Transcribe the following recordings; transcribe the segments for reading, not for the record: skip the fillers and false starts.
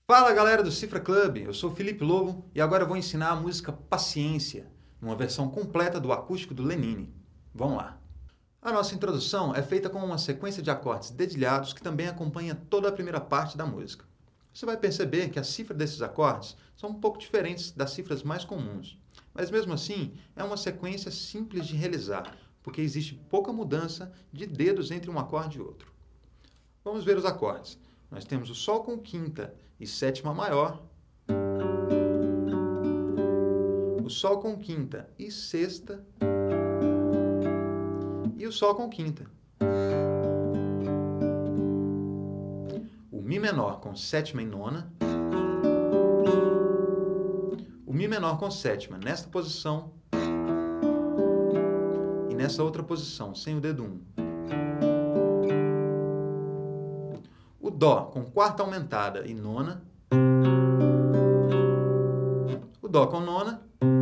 Fala galera do Cifra Club, eu sou o Felipe Lobo e agora eu vou ensinar a música Paciência, numa versão completa do acústico do Lenine. Vamos lá! A nossa introdução é feita com uma sequência de acordes dedilhados que também acompanha toda a primeira parte da música. Você vai perceber que a cifra desses acordes são um pouco diferentes das cifras mais comuns, mas mesmo assim é uma sequência simples de realizar, porque existe pouca mudança de dedos entre um acorde e outro. Vamos ver os acordes. Nós temos o Sol com quinta e sétima maior, o Sol com quinta e sexta, e o Sol com quinta. O Mi menor com sétima e nona, o Mi menor com sétima nesta posição e nessa outra posição, sem o dedo 1. O Dó com quarta aumentada e nona, o Dó com nona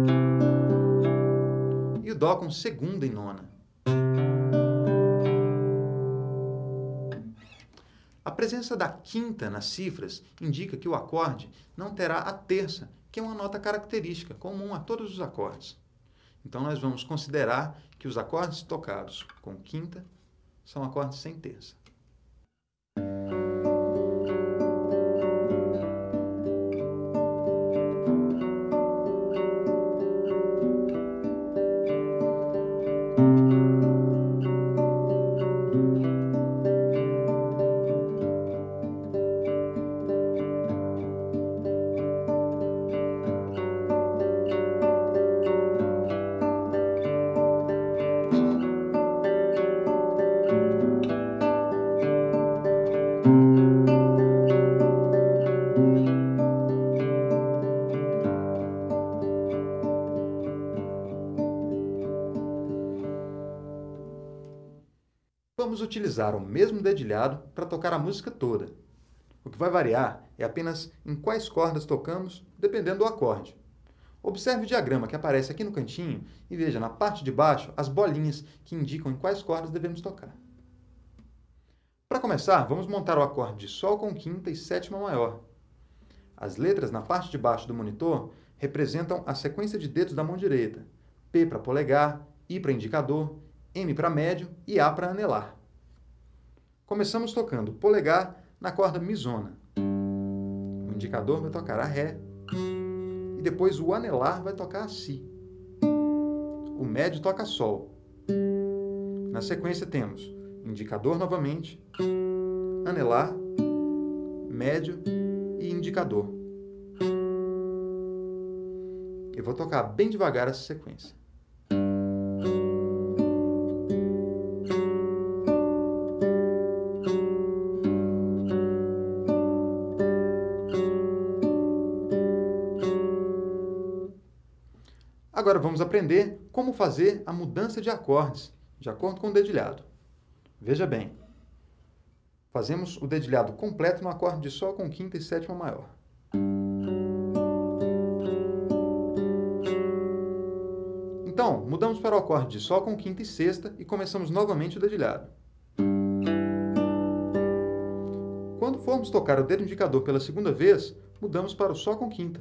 e o Dó com segunda e nona. A presença da quinta nas cifras indica que o acorde não terá a terça, que é uma nota característica, comum a todos os acordes. Então, nós vamos considerar que os acordes tocados com quinta são acordes sem terça. Vamos utilizar o mesmo dedilhado para tocar a música toda. O que vai variar é apenas em quais cordas tocamos, dependendo do acorde. Observe o diagrama que aparece aqui no cantinho e veja na parte de baixo as bolinhas que indicam em quais cordas devemos tocar. Para começar, vamos montar o acorde de Sol com quinta e sétima maior. As letras na parte de baixo do monitor representam a sequência de dedos da mão direita. P para polegar, I para indicador, M para médio e A para anelar. Começamos tocando polegar na corda misona. O indicador vai tocar a Ré e depois o anelar vai tocar a Si. O médio toca Sol. Na sequência temos indicador novamente, anelar, médio e indicador. Eu vou tocar bem devagar essa sequência. Agora vamos aprender como fazer a mudança de acordes, de acordo com o dedilhado. Veja bem, fazemos o dedilhado completo no acorde de Sol com quinta e sétima maior. Então, mudamos para o acorde de Sol com quinta e sexta e começamos novamente o dedilhado. Quando formos tocar o dedo indicador pela segunda vez, mudamos para o Sol com quinta.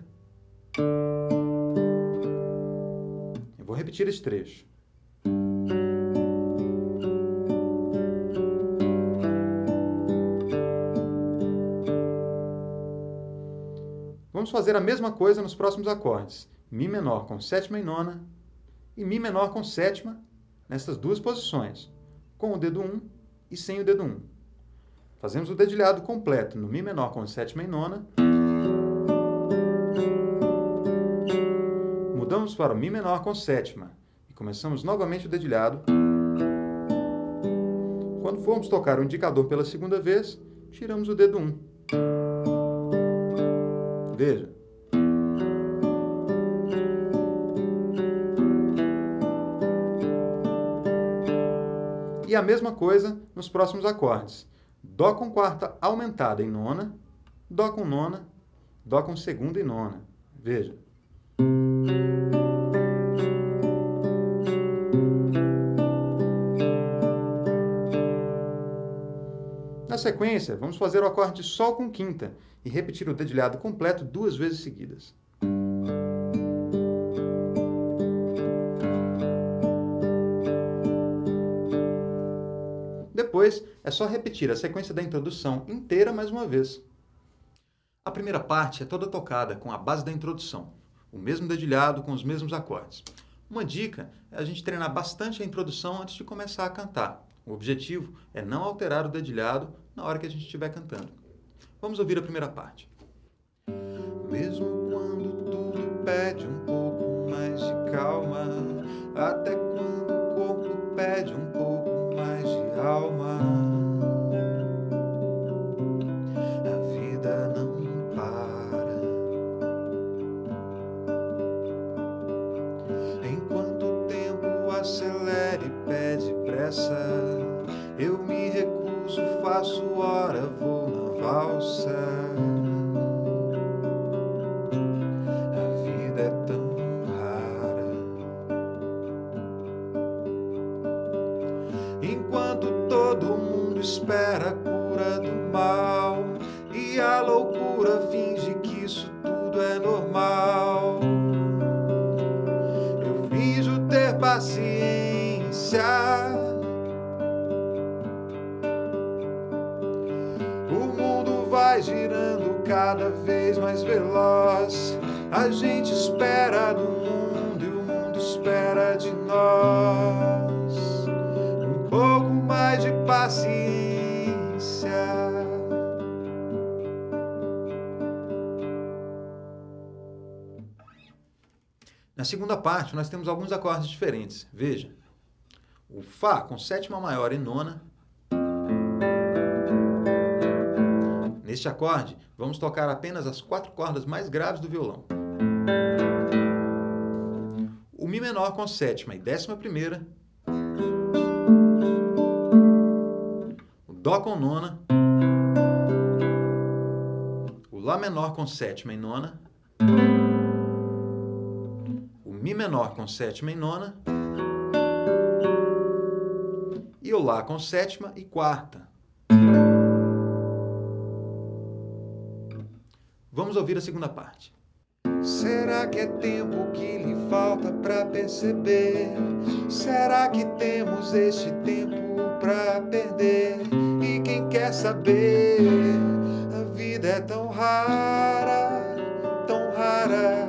Vou repetir esse trecho. Vamos fazer a mesma coisa nos próximos acordes. Mi menor com sétima e nona e Mi menor com sétima nessas duas posições, com o dedo 1 e sem o dedo 1. Fazemos o dedilhado completo no Mi menor com sétima e nona. Mudamos para o Mi menor com sétima e começamos novamente o dedilhado. Quando formos tocar o indicador pela segunda vez, tiramos o dedo 1. Veja. E a mesma coisa nos próximos acordes. Dó com quarta aumentada em nona, Dó com nona, Dó com segunda e nona. Veja. Na Na sequência, vamos fazer o acorde de Sol com quinta e repetir o dedilhado completo 2 vezes seguidas. Depois, é só repetir a sequência da introdução inteira mais uma vez. A primeira parte é toda tocada com a base da introdução, o mesmo dedilhado com os mesmos acordes. Uma dica é a gente treinar bastante a introdução antes de começar a cantar. O objetivo é não alterar o dedilhado na hora que a gente estiver cantando. Vamos ouvir a primeira parte. Mesmo quando tudo pede um pouco mais de calma, até quando o corpo pede um pouco mais de alma, a vida não para. Enquanto o tempo acelera e pede pressa, eu me recuso, faço hora, vou na valsa. A vida é tão rara. Enquanto todo mundo espera a cura do mal e a loucura finge que isso tudo é normal, eu finjo ter paciência. O mundo vai girando cada vez mais veloz. A gente espera no mundo e o mundo espera de nós um pouco mais de paciência. Na segunda parte, nós temos alguns acordes diferentes. Veja, o Fá com sétima maior e nona. Neste acorde, vamos tocar apenas as 4 cordas mais graves do violão. O Mi menor com sétima e 11ª. O Dó com nona. O Lá menor com sétima e nona. O Mi menor com sétima e nona. E o Lá com sétima e quarta. Vamos ouvir a segunda parte. Será que é tempo que lhe falta para perceber? Será que temos este tempo para perder? E quem quer saber? A vida é tão rara, tão rara.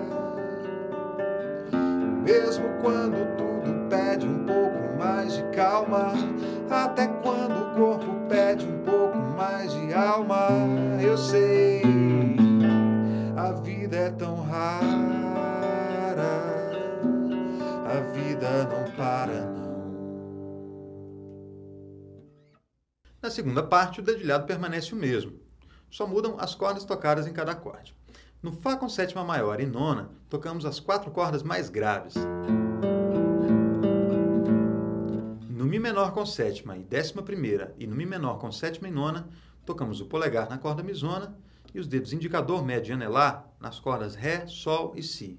Mesmo quando tudo pede um pouco mais de calma, até quando o corpo pede um pouco mais de alma, eu sei. A vida é tão rara, a vida não para, não. Na segunda parte, o dedilhado permanece o mesmo. Só mudam as cordas tocadas em cada acorde. No Fá com sétima maior e nona, tocamos as 4 cordas mais graves. No Mi menor com sétima e 11ª e no Mi menor com sétima e nona, tocamos o polegar na corda misona e os dedos indicador, médio e anelar nas cordas Ré, Sol e Si.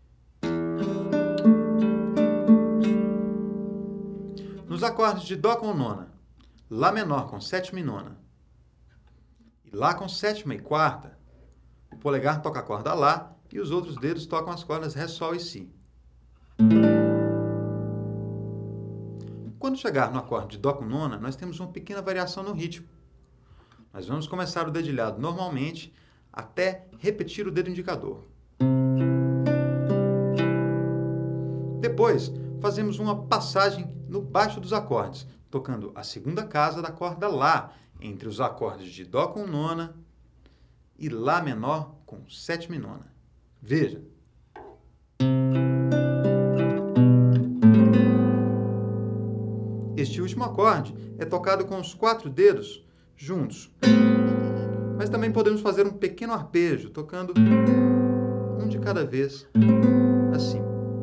Nos acordes de Dó com nona, Lá menor com sétima e nona e Lá com sétima e quarta, o polegar toca a corda Lá e os outros dedos tocam as cordas Ré, Sol e Si. Quando chegar no acorde de Dó com nona, nós temos uma pequena variação no ritmo. Nós vamos começar o dedilhado normalmente até repetir o dedo indicador. Depois, fazemos uma passagem no baixo dos acordes, tocando a segunda casa da corda Lá, entre os acordes de Dó com nona e Lá menor com sétima e nona. Veja. Este último acorde é tocado com os 4 dedos juntos. Mas também podemos fazer um pequeno arpejo, tocando um de cada vez, assim.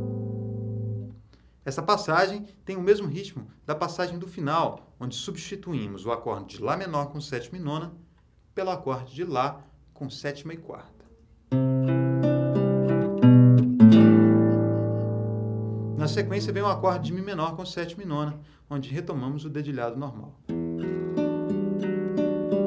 Essa passagem tem o mesmo ritmo da passagem do final, onde substituímos o acorde de Lá menor com sétima e nona pelo acorde de Lá com sétima e quarta. Na sequência vem o acorde de Mi menor com sétima e nona, onde retomamos o dedilhado normal.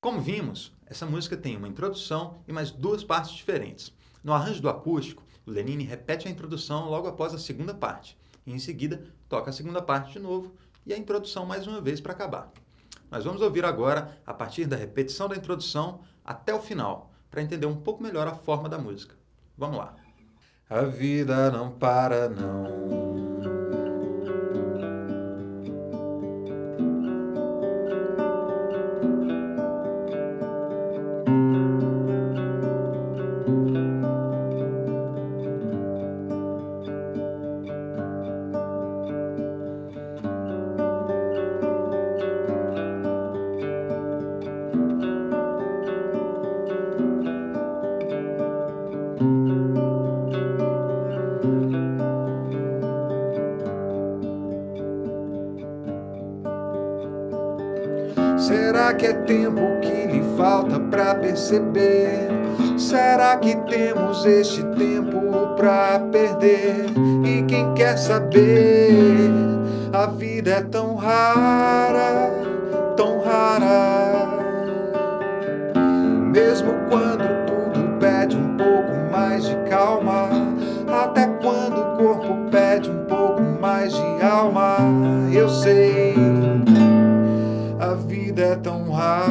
Como vimos, essa música tem uma introdução e mais duas partes diferentes. No arranjo do acústico, o Lenine repete a introdução logo após a segunda parte, e em seguida toca a segunda parte de novo e a introdução mais uma vez para acabar. Nós vamos ouvir agora a partir da repetição da introdução até o final, para entender um pouco melhor a forma da música. Vamos lá. A vida não para, não. Será que é tempo que lhe falta pra perceber? Será que temos este tempo pra perder? E quem quer saber? A vida é tão rara, tão rara. Mesmo quando tudo pede um pouco mais de calma, até quando o corpo pede um pouco mais de alma, eu sei. A vida é tão rara,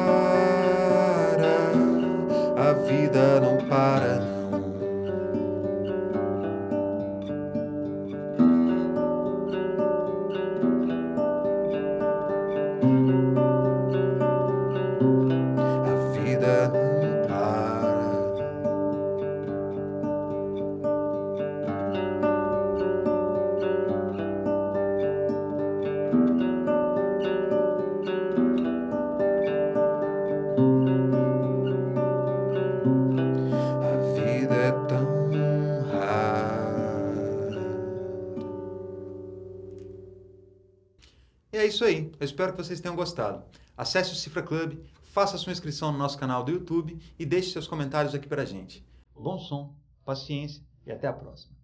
a vida não para, não. A vida não para. E é isso aí, eu espero que vocês tenham gostado. Acesse o Cifra Club, faça sua inscrição no nosso canal do YouTube e deixe seus comentários aqui pra gente. Bom som, paciência e até a próxima.